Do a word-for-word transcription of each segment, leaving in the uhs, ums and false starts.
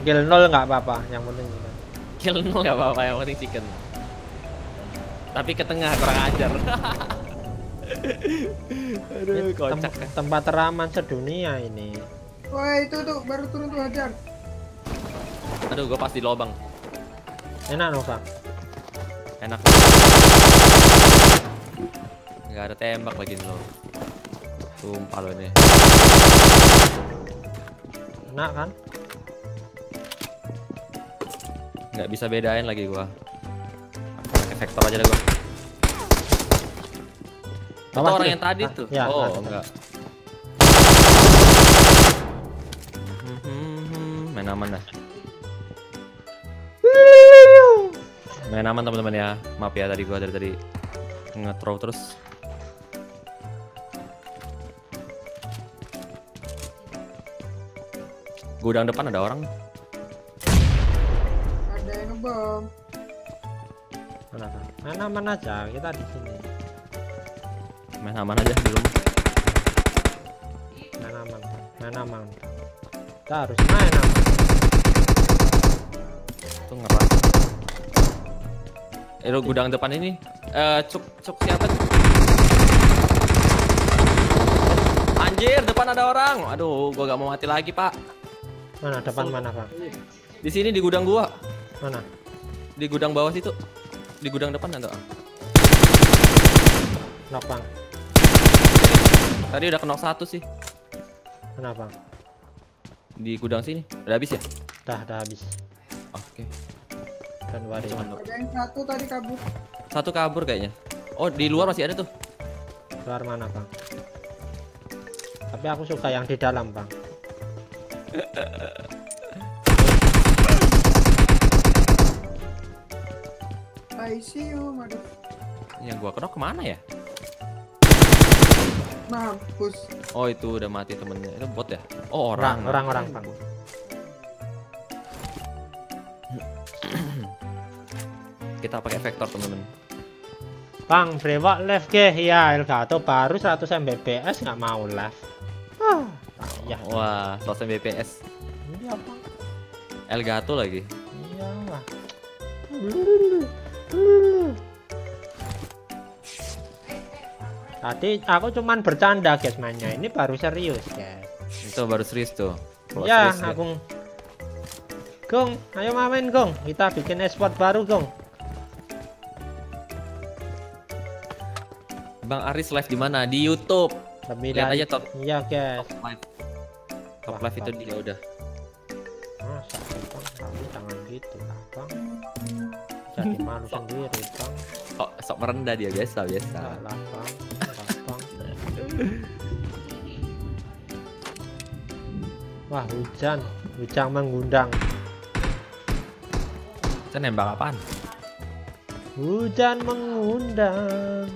Kill nol nggak apa-apa, yang penting chicken. Kill nol nggak apa-apa, yang penting chicken. Tapi ke tengah kurang ajar. Aduh, kocak. Tem tempat teraman sedunia ini. Woi, itu tuh baru turun tuh hajar. Aduh, gua pas di lobang. Enak Nova. Enak. Nggak ada tembak lagi lo. Sumpah lo ini. Enak kan? Nggak bisa bedain lagi gua. Pakai vektor aja deh gua. Itu Bawah orang tuh. yang tadi Ah, tuh. ya, oh, ada. enggak. Hmm, main aman dah. Main aman teman-teman ya. Maaf ya tadi gua dari tadi nge-throw terus. Gudang depan ada orang. Ada yang ngebom. Mana kan? Main aman aja, kita di sini. Main aman aja di rumah. Main aman, main aman. Kita harus main aman. Itu ngeras. Eh, lo gudang depan ini. Eh, cuk cuk siapa tuh? Anjir, depan ada orang. Aduh, gua gak mau mati lagi, Pak. Mana depan mana Bang? Di sini di gudang gua. Mana? Di gudang bawah situ. Di gudang depan ada. Knock Bang. Tadi udah kenok satu sih. Kenapa? Di gudang sini. Udah habis ya? Dah, dah habis. Oke. Dan waris. Ada yang satu tadi kabur. Satu kabur kayaknya. Oh, di luar masih ada tuh. Keluar mana Bang? Tapi aku suka yang di dalam Bang. I see you, madu. Yang gua kenok kemana ya? Mampus. Oh, itu udah mati temennya. Itu bot ya? Oh, orang. Orang, orang, orang Bang. Kita pakai vektor temen-temen. Bang, brewok left ke ya Elgato baru seratus M B P S nggak mau left. Ah, ya. Wah, seratus M B P S. Ini apa? Elgato lagi. Iya lah. Tadi aku cuman bercanda guys mainnya, ini baru serius guys. Itu baru serius tuh. Kalau Ya, serius, aku. Gong, ayo main Gong. Kita bikin esport baru Gong. Bang Aris live di mana? Di YouTube. Lebih Lihat dari- aja top. Iya guys. Top live. Top Wah, live itu top. dia udah. Masa Bang, kamu jangan gitu lah Bang. Jadi malu sendiri Bang. Oh, sok merendah dia biasa biasa. Enggak lah Bang. Enggak, Bang. Wah hujan, hujan mengundang. Kita nembak apaan? Hujan mengundang.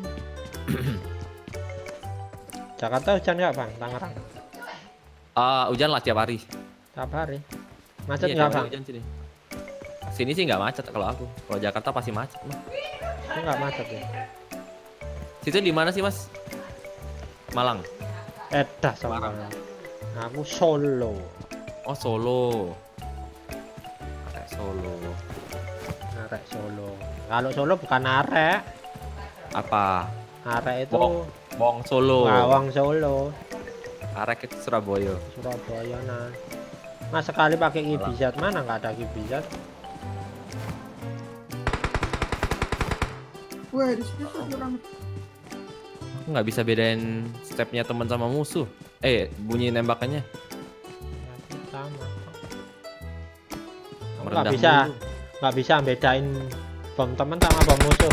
Jakarta hujan nggak Bang? Tangerang. Ah, hujan lah tiap hari. Tiap hari. Macet Iya, nggak tiap hari Bang? hujan sini. Sini sih nggak macet kalau aku. Kalau Jakarta pasti macet mah. Ini nggak macet ya. Situ di mana sih Mas? Malang. Edah sama. Semarang. Aku Solo. Oh Solo. Kayak Solo. Arek Solo. Kalau Solo bukan arek. Apa? Arek itu Bong. Bong Solo. Bawang Solo. Arek itu Surabaya. Surabaya nah. Mas sekali pakai Kibizat, mana nggak ada Kibizat? Wah, di situ tuh orang. Aku nggak bisa bedain stepnya teman sama musuh. Eh, bunyi nembakannya. Ya, sama. Aku nggak Merendah bisa, mulu. nggak bisa bedain bom teman sama bom musuh.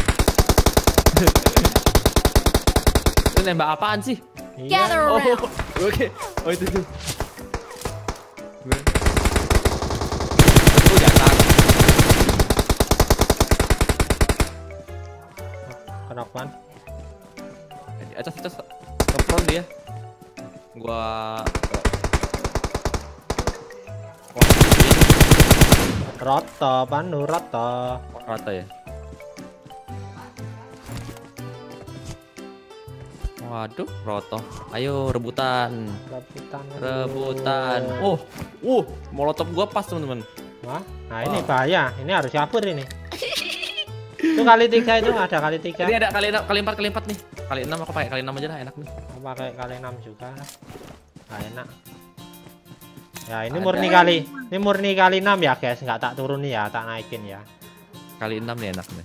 Itu nembak apaan sih? Iya. Gather Oh, around. oke. Oh itu tuh. Aku jatah. Kenapa? Di atas atas ke front dia. Gua Wah, ini Roto, panu roto. rata ya. Waduh, roto. Ayo rebutan. Rebutan. Rebutan. Oh, uh, molotov gua pas, teman-teman. Wah, nah ini Wow. bahaya. Ini harus kabur ini. Itu kali tiga itu ada kali tiga. Ini ada kali enam, kali empat, kali empat nih. Kali enam aku pakai kali enam aja lah, enak nih. Aku pakai kali enam juga. Nah, enak. Ya ini Ada. murni kali, ini murni kali enam ya guys, nggak tak turunin ya, tak naikin ya. Kali enam nih enak nih.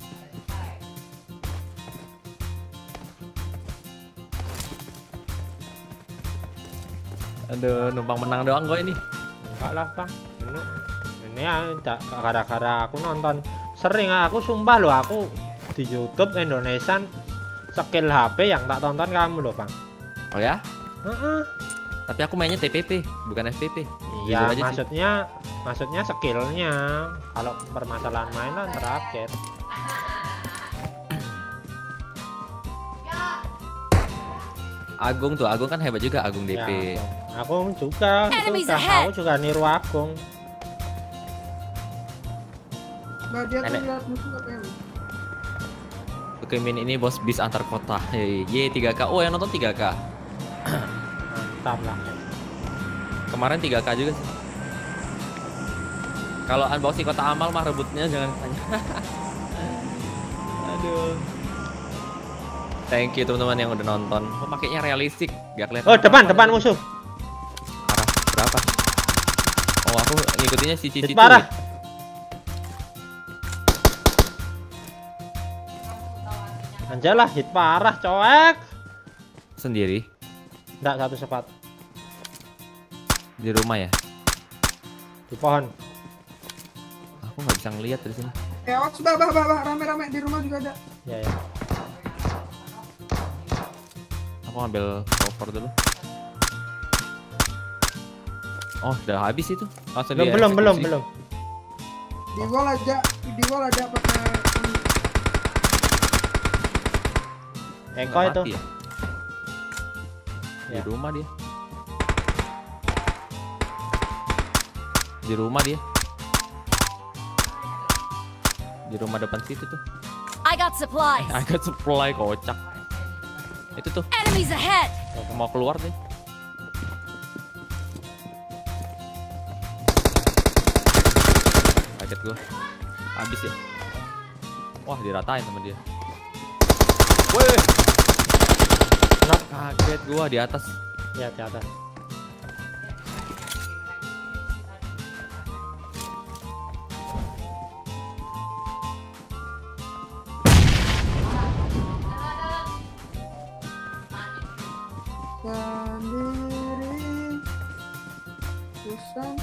Aduh, numpang menang doang gue ini. Enggak lah bang, ini, ini ya nggak- gara-gara aku nonton sering, aku sumpah loh, aku di YouTube Indonesian skill H P yang tak tonton kamu loh bang. Oh ya? Heeh. Tapi aku mainnya T P P, bukan F P P. Iya, Jujur aja sih. maksudnya maksudnya skillnya. Kalau permasalahan mainan terakhir. Agung tuh, Agung kan hebat juga, Agung D P. Ya, Agung juga, itu Enemies udah, ahead. aku juga niru Agung. Nah, dia tuh Nenek. lihat musuh apa yang Oke, min ini bos bis antar kota. Hey, ye tiga K. Oh, yang nonton tiga K. Mantap lah. Kemarin tiga K juga sih. Kalau unboxing kota amal mah rebutnya jangan tanya. Aduh. Thank you teman-teman yang udah nonton. Oh, pakainya realistik, gak kelihatan. Oh, depan, apa-apa depan tadi. musuh. Parah, berapa? Oh, aku ngikutinnya si Cici Hit parah. Anjalah, hit parah, coek. Sendiri Enggak, satu sepat. di rumah ya. Di pohon. Aku nggak bisa ngelihat dari sini. Eh, oh, bah, bah, bah, bah, rame-rame di rumah juga ada. Ya, ya. Aku ambil cover dulu. Oh, udah habis itu. Langsung Belum, dia belum, belum, eksekusi. belum. Di wall aja, di wall ada pakai Eko Nggak itu. mati ya? Di Ya. rumah dia. Di rumah dia. Di rumah depan situ tuh. I got supplies. Agak supply kocak. Itu tuh Enemies ahead. mau keluar deh. Kaget gua. Habis ya. Wah, diratain sama dia. Woi. Knock. Kaget gua di atas. Ya, di atas. sendiri. Susah.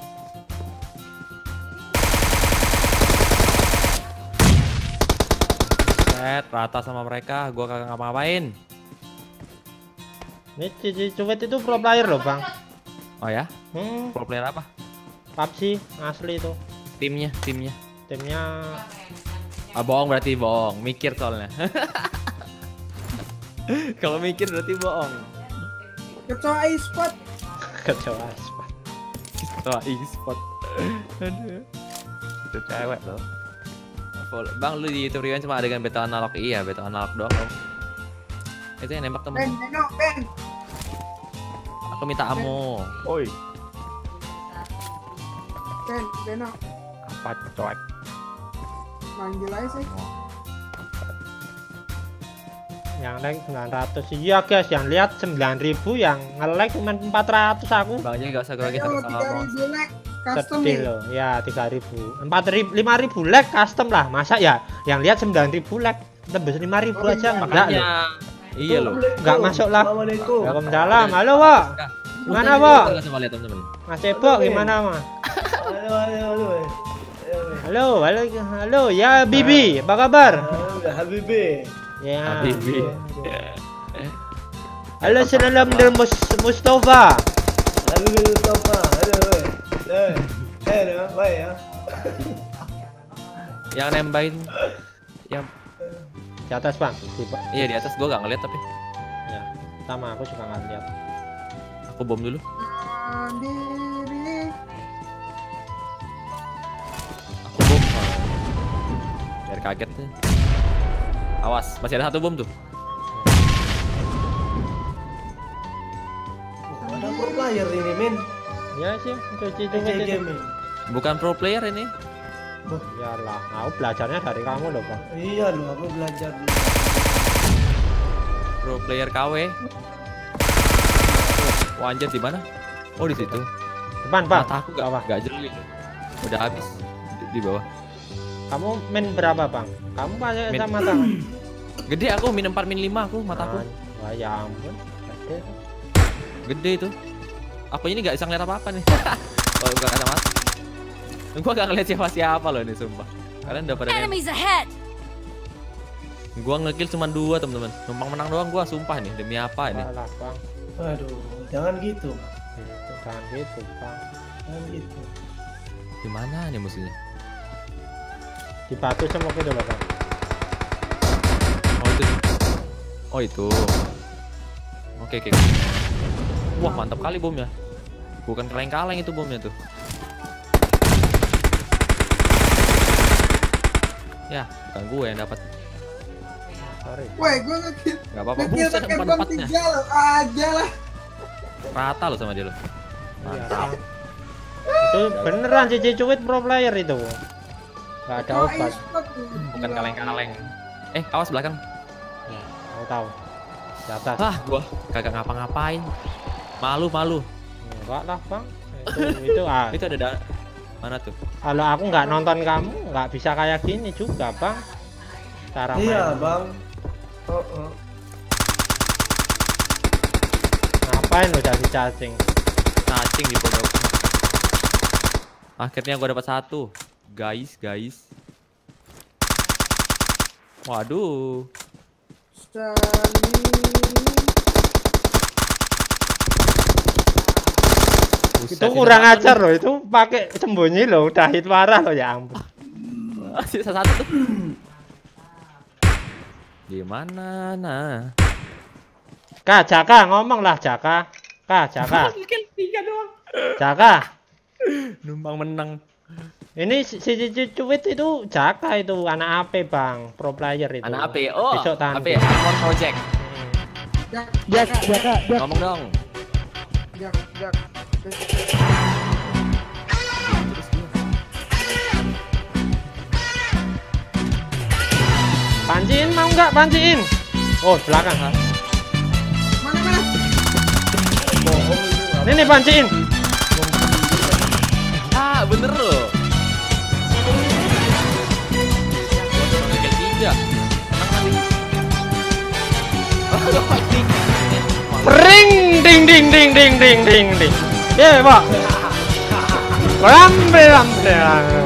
Set, rata sama mereka, gua kagak ngapa-ngapain. Ini Cici Cuwet itu pro player loh, Bang. Oh ya? Hmm, Pro player apa? P U B G asli itu. Timnya, timnya. Timnya Ah, bohong berarti bohong, mikir soalnya. Kalau mikir berarti bohong. Kecoa e-sport. kecoa aspat. Ketua e-sport. Aduh. Itu cewek loh. Follow- Bang, lu di YouTube Rewind cuma adegan battle analog. Iya, battle analog doang dong. Itu yang nembak Ben, temen. nengok, Ben. Aku minta ammo. Oi. Ben, benok. Apa coek? Manggil aja sih. Yang like sembilan ratus. Iya, guys, yang lihat sembilan ribu, yang nge-like cuma empat ratus aku. Bang aja gak usah grogi Ayo, sama tiga ngomong. ribu like. Custom Sedih nih. loh. Ya, tiga ribu. empat ribu, lima ribu like custom lah. Masa ya yang lihat sembilan ribu like tembus lima ribu Oh, aja iya. enggak loh. Makanya. Iya loh. Enggak masuk lah. Assalamualaikum. Waalaikumsalam. Halo, Wak. Gimana, Udah, Wak? udah, coba lihat teman-teman. Mas Cebok gimana, Mas? Halo, halo, halo. Halo, halo, halo. Ya, Bibi, apa kabar? Halo, Habibi. Ya. Habibi. Halo, salam dari Mus- Mustafa. Habibi Mustafa. Halo, weh. Eh, eh, nah, baik ya. Yang nembakin yang Di atas, Bang. Di, iya di atas gua gak ngeliat tapi ya. Sama aku juga nggak lihat. aku bom dulu. Sendiri. Aku bom. Biar kaget deh. Awas, masih ada satu bom tuh. Ada pro player ini, Min. Ya sih, cuci P C cuci itu. game ini. Bukan pro player ini. Iyalah, aku belajarnya dari kamu loh bang. Iya loh, aku belajar. Pro player K W. Wah, anjir di mana? Oh di situ. Depan bang. Mata aku gak, gak jeli. Udah habis di, di bawah. Kamu min berapa bang? Kamu pakai Min. kacamata? Gede aku min empat min lima aku mataku. Wah ya ampun. Gede. Gede itu. Aku ini gak bisa ngeliat apa-apa nih. Oh, bukan kacamata. Gua gak ngeliat siapa-siapa loh ini sumpah. Kalian udah pada nge- Enemies ahead! Gua ngekill cuma dua teman-teman. Numpang menang doang gua sumpah nih. Demi apa ini? Salah bang. Aduh, jangan gitu. Gitu, jangan gitu bang. Jangan gitu. Di mana nih musuhnya? Di batu semua gitu loh bang. Oh itu. Oh itu. Oke oke. Wah mantap kali bomnya. Bukan kaleng-kaleng itu bomnya tuh. Ya, bukan gue yang dapat. Sorry. Woi, gue ngekill. Gak apa-apa. Ngekill Buset pakai bom empat-empatnya. tiga lo aja lah. Rata lo sama dia lo. Iya, Mantap. Bang. Itu beneran Cici Cuit pro player itu. Gak ada Oh, obat. e-sport tuh. Bukan Gila. kaleng-kaleng. Eh, awas belakang. Ya, mau tahu. Di atas. Wah, gua kagak ngapa-ngapain. Malu-malu. Enggak lah bang. Itu itu ah. Itu ada da- mana tuh? Kalau aku nggak nonton kamu, nggak bisa kayak gini juga bang. Cara Iya, main. Bang. Oh, oh. Ngapain udah di cacing? Cacing di pojok. Akhirnya gua dapat satu. Guys, guys. Waduh. Sani. Buset, Itu kurang satu ajar nih. loh, itu pakai sembunyi loh, udah hit parah loh ya ampun. Sisa satu tuh. Gimana nah? Kak, Jaka ngomong lah Jaka. Kak, Jaka. Tiga doang. Jaka. Numpang menang. Ini si si Cici Cuit itu Jaka itu anak A P bang, pro player itu. Anak A P. Oh, Besok tahan. A P. Armor Project. Jak, jak, jak, jak, Ngomong dong. jak, jak. Panciin mau nggak panciin? Oh belakang. Mana mana? Bohong itu. Ini nih panciin. Ah, bener loh. Kayak tiga. Menang kali. Oh, fighting. Ring ding ding ding ding ding ding ding. Ya pak. Lambe lambe.